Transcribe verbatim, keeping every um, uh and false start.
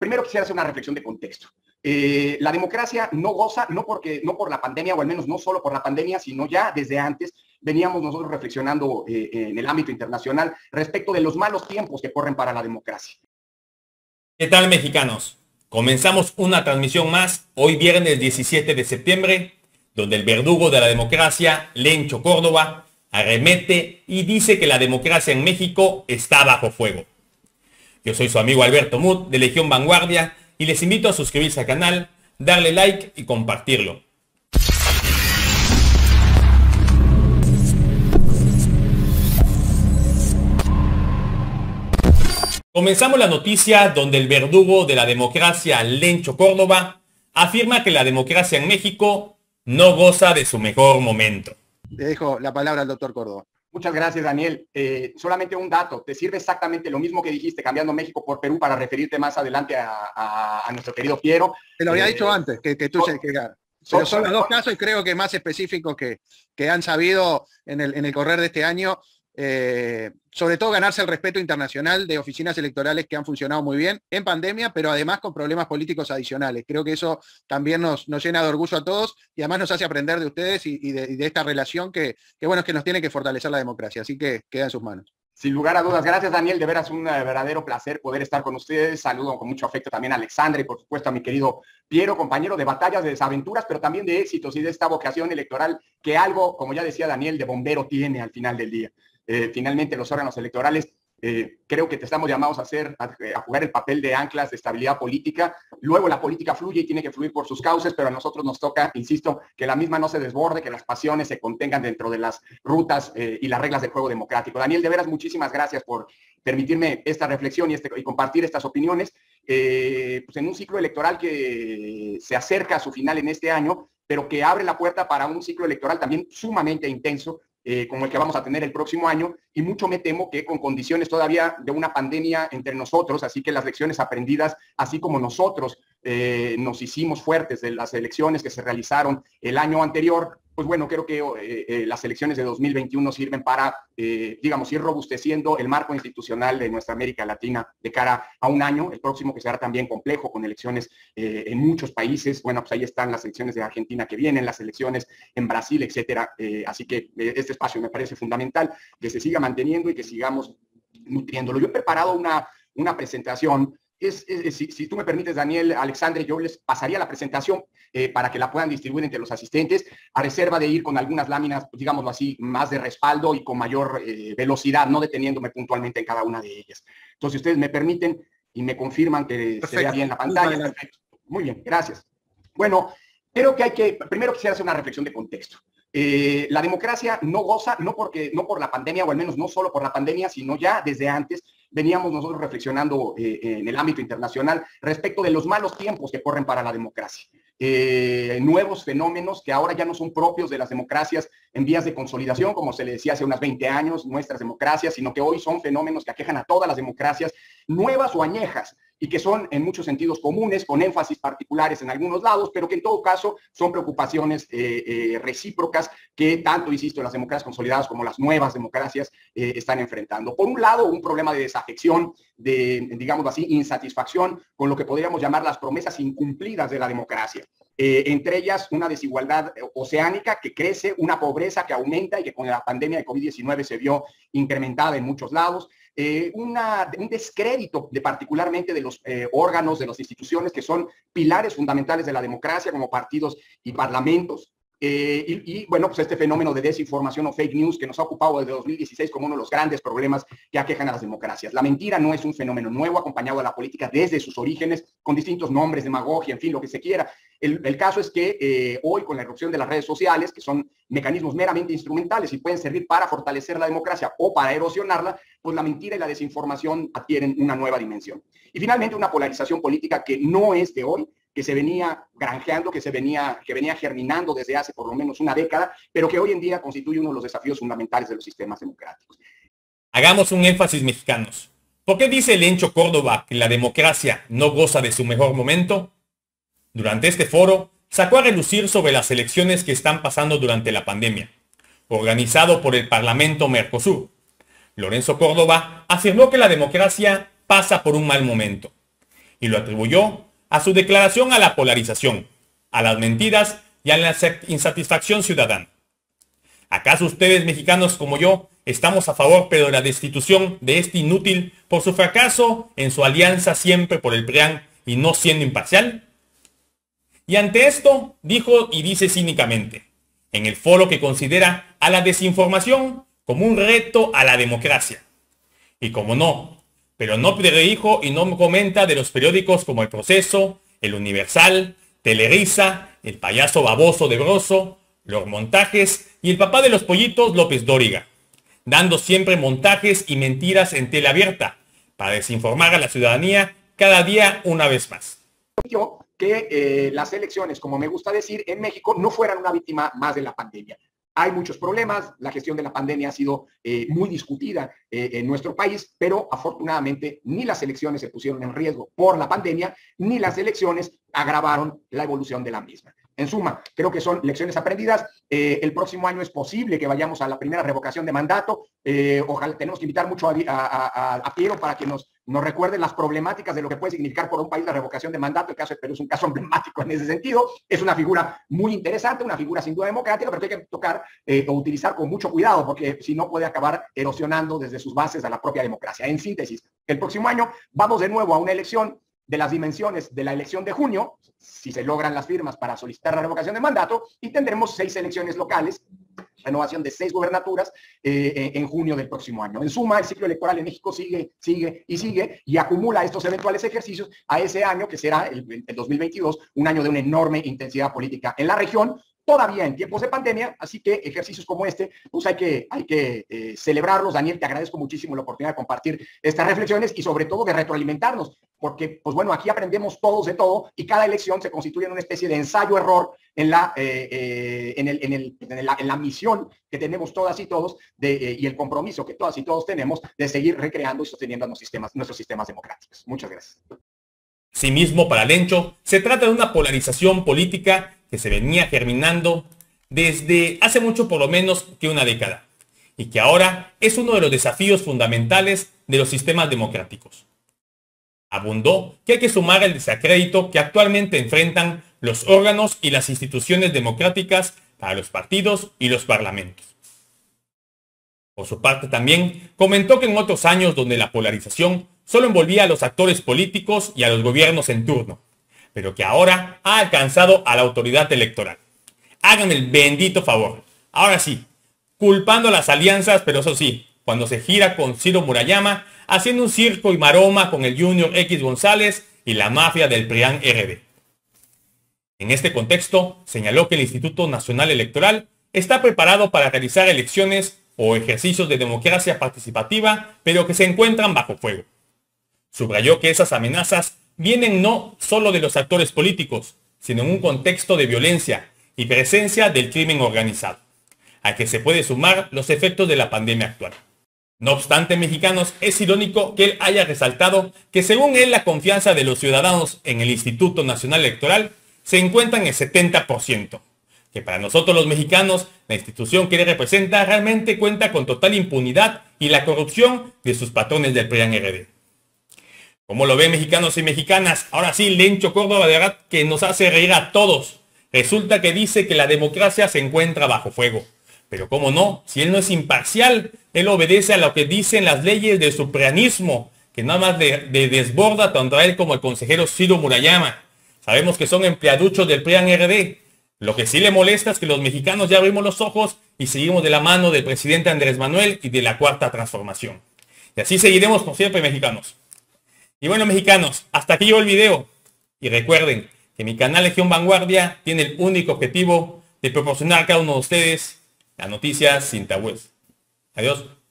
primero quisiera hacer una reflexión de contexto. Eh, la democracia no goza, no, porque, no por la pandemia, o al menos no solo por la pandemia, sino ya desde antes veníamos nosotros reflexionando eh, en el ámbito internacional respecto de los malos tiempos que corren para la democracia. ¿Qué tal, mexicanos? Comenzamos una transmisión más hoy viernes diecisiete de septiembre, donde el verdugo de la democracia, Lencho Córdoba, arremete y dice que la democracia en México está bajo fuego. Yo soy su amigo Alberto Mut de Legión Vanguardia y les invito a suscribirse al canal, darle like y compartirlo. Comenzamos la noticia donde el verdugo de la democracia, Lencho Córdoba, afirma que la democracia en México no goza de su mejor momento. Le dejo la palabra al doctor Córdoba. Muchas gracias, Daniel. Eh, solamente un dato. Te sirve exactamente lo mismo que dijiste, cambiando México por Perú, para referirte más adelante a, a, a nuestro querido Piero. Te lo había eh, dicho antes, que, que tú so, se que, pero son, son los dos casos y creo que más específicos que, que han sabido en el, en el correr de este año, eh, sobre todo ganarse el respeto internacional de oficinas electorales que han funcionado muy bien en pandemia, pero además con problemas políticos adicionales. Creo que eso también nos, nos llena de orgullo a todos y además nos hace aprender de ustedes y, y, de, y de esta relación que, que, bueno, es que nos tiene que fortalecer la democracia. Así que queda en sus manos. Sin lugar a dudas. Gracias, Daniel. De veras un verdadero placer poder estar con ustedes. Saludo con mucho afecto también a Alexandra y por supuesto a mi querido Piero, compañero de batallas, de desaventuras, pero también de éxitos y de esta vocación electoral que algo, como ya decía Daniel, de bombero tiene al final del día. Eh, finalmente los órganos electorales eh, creo que te estamos llamados a hacer, a, a jugar el papel de anclas de estabilidad política. Luego la política fluye y tiene que fluir por sus causas, pero a nosotros nos toca, insisto, que la misma no se desborde, que las pasiones se contengan dentro de las rutas eh, y las reglas del juego democrático. Daniel, de veras, muchísimas gracias por permitirme esta reflexión y, este, y compartir estas opiniones eh, pues en un ciclo electoral que se acerca a su final en este año, pero que abre la puerta para un ciclo electoral también sumamente intenso, Eh, como el que vamos a tener el próximo año, y mucho me temo que con condiciones todavía de una pandemia entre nosotros, así que las lecciones aprendidas, así como nosotros eh, nos hicimos fuertes de las elecciones que se realizaron el año anterior, pues bueno, creo que eh, eh, las elecciones de dos mil veintiuno sirven para, eh, digamos, ir robusteciendo el marco institucional de nuestra América Latina de cara a un año, el próximo, que será también complejo, con elecciones eh, en muchos países. Bueno, pues ahí están las elecciones de Argentina que vienen, las elecciones en Brasil, etcétera. Eh, así que eh, este espacio me parece fundamental, que se siga manteniendo y que sigamos nutriéndolo. Yo he preparado una, una presentación. Es, es, es, si, si tú me permites, Daniel, Alexandre, yo les pasaría la presentación eh, para que la puedan distribuir entre los asistentes, a reserva de ir con algunas láminas, pues, digámoslo así, más de respaldo y con mayor eh, velocidad, no deteniéndome puntualmente en cada una de ellas. Entonces, si ustedes me permiten y me confirman que perfecto, se vea bien la pantalla. Perfecto. Muy bien, gracias. Bueno, creo que hay que, primero quisiera hacer una reflexión de contexto. Eh, la democracia no goza, no, porque, no por la pandemia, o al menos no solo por la pandemia, sino ya desde antes veníamos nosotros reflexionando eh, en el ámbito internacional respecto de los malos tiempos que corren para la democracia. Eh, nuevos fenómenos que ahora ya no son propios de las democracias en vías de consolidación, como se le decía hace unos veinte años, nuestras democracias, sino que hoy son fenómenos que aquejan a todas las democracias, nuevas o añejas, y que son en muchos sentidos comunes, con énfasis particulares en algunos lados, pero que en todo caso son preocupaciones eh, eh, recíprocas que tanto, insisto, las democracias consolidadas como las nuevas democracias eh, están enfrentando. Por un lado, un problema de desafección, de, digamos así, insatisfacción con lo que podríamos llamar las promesas incumplidas de la democracia. Eh, entre ellas una desigualdad oceánica que crece, una pobreza que aumenta y que con la pandemia de COVID diecinueve se vio incrementada en muchos lados, eh, una, un descrédito de particularmente de los eh, órganos, de las instituciones que son pilares fundamentales de la democracia, como partidos y parlamentos. Eh, y, y bueno, pues este fenómeno de desinformación o fake news que nos ha ocupado desde dos mil dieciséis como uno de los grandes problemas que aquejan a las democracias. La mentira no es un fenómeno nuevo, acompañado de la política desde sus orígenes, con distintos nombres, demagogia, en fin, lo que se quiera. El, el caso es que eh, hoy, con la irrupción de las redes sociales, que son mecanismos meramente instrumentales y pueden servir para fortalecer la democracia o para erosionarla, pues la mentira y la desinformación adquieren una nueva dimensión. Y finalmente, una polarización política que no es de hoy, que se venía granjeando, que se venía, que venía germinando desde hace por lo menos una década, pero que hoy en día constituye uno de los desafíos fundamentales de los sistemas democráticos. Hagamos un énfasis, mexicanos. ¿Por qué dice Lencho Córdoba que la democracia no goza de su mejor momento? Durante este foro, sacó a relucir sobre las elecciones que están pasando durante la pandemia, organizado por el Parlamento Mercosur. Lorenzo Córdoba afirmó que la democracia pasa por un mal momento. y lo atribuyó a su declaración a la polarización, a las mentiras y a la insatisfacción ciudadana. ¿Acaso ustedes, mexicanos como yo, estamos a favor pero de la destitución de este inútil por su fracaso en su alianza siempre por el P R I A N y no siendo imparcial? Y ante esto, dijo y dice cínicamente, en el foro que considera a la desinformación como un reto a la democracia. Y como no, pero no predijo y no comenta de los periódicos como El Proceso, El Universal, Telerisa, El Payaso Baboso de Broso, Los Montajes y el papá de los pollitos, López Dóriga, dando siempre montajes y mentiras en tele abierta para desinformar a la ciudadanía cada día una vez más. Yo que eh, las elecciones, como me gusta decir, en México no fueran una víctima más de la pandemia. Hay muchos problemas, la gestión de la pandemia ha sido eh, muy discutida eh, en nuestro país, pero afortunadamente ni las elecciones se pusieron en riesgo por la pandemia, ni las elecciones agravaron la evolución de la misma. En suma, creo que son lecciones aprendidas. Eh, el próximo año es posible que vayamos a la primera revocación de mandato. Eh, ojalá, tenemos que invitar mucho a, a, a, a Piero para que nos, nos recuerde las problemáticas de lo que puede significar por un país la revocación de mandato. El caso de Perú es un caso emblemático en ese sentido. Es una figura muy interesante, una figura sin duda democrática, pero que hay que tocar eh, o utilizar con mucho cuidado, porque si no puede acabar erosionando desde sus bases a la propia democracia. En síntesis, el próximo año vamos de nuevo a una elección de las dimensiones de la elección de junio, si se logran las firmas para solicitar la revocación de mandato, y tendremos seis elecciones locales, renovación de seis gubernaturas eh, en junio del próximo año. En suma, el ciclo electoral en México sigue, sigue y sigue y acumula estos eventuales ejercicios a ese año que será el, el dos mil veintidós, un año de una enorme intensidad política en la región, todavía en tiempos de pandemia, así que ejercicios como este, pues hay que, hay que eh, celebrarlos. Daniel, te agradezco muchísimo la oportunidad de compartir estas reflexiones y sobre todo de retroalimentarnos, porque, pues bueno, aquí aprendemos todos de todo y cada elección se constituye en una especie de ensayo-error en la, eh, eh, en, el, en, el, en, la, en la misión que tenemos todas y todos de, eh, y el compromiso que todas y todos tenemos de seguir recreando y sosteniendo nuestros sistemas, nuestros sistemas democráticos. Muchas gracias. Asimismo, para Lencho, se trata de una polarización política que se venía germinando desde hace mucho por lo menos que una década, y que ahora es uno de los desafíos fundamentales de los sistemas democráticos. Abundó que hay que sumar el desacrédito que actualmente enfrentan los órganos y las instituciones democráticas para los partidos y los parlamentos. Por su parte también comentó que en otros años donde la polarización solo envolvía a los actores políticos y a los gobiernos en turno, pero que ahora ha alcanzado a la autoridad electoral. Háganme el bendito favor. Ahora sí, culpando a las alianzas, pero eso sí, cuando se gira con Ciro Murayama, haciendo un circo y maroma con el Junior X González y la mafia del P R I A N R D. En este contexto, señaló que el Instituto Nacional Electoral está preparado para realizar elecciones o ejercicios de democracia participativa, pero que se encuentran bajo fuego. Subrayó que esas amenazas vienen no solo de los actores políticos, sino en un contexto de violencia y presencia del crimen organizado, a que se puede sumar los efectos de la pandemia actual. No obstante, mexicanos, es irónico que él haya resaltado que según él la confianza de los ciudadanos en el Instituto Nacional Electoral se encuentra en el setenta por ciento, que para nosotros los mexicanos la institución que él representa realmente cuenta con total impunidad y la corrupción de sus patrones del P R I A N R D. ¿Cómo lo ven, mexicanos y mexicanas? Ahora sí, Lencho Córdoba, de verdad que nos hace reír a todos. Resulta que dice que la democracia se encuentra bajo fuego. Pero cómo no, si él no es imparcial, él obedece a lo que dicen las leyes del supranismo, que nada más de, de desborda tanto a él como al consejero Ciro Murayama. Sabemos que son empleaduchos del P R I A N R D. Lo que sí le molesta es que los mexicanos ya abrimos los ojos y seguimos de la mano del presidente Andrés Manuel y de la Cuarta Transformación. Y así seguiremos por siempre, mexicanos. Y bueno, mexicanos, hasta aquí llegó el video. Y recuerden que mi canal Legión Vanguardia tiene el único objetivo de proporcionar a cada uno de ustedes las noticias sin tabúes. Adiós.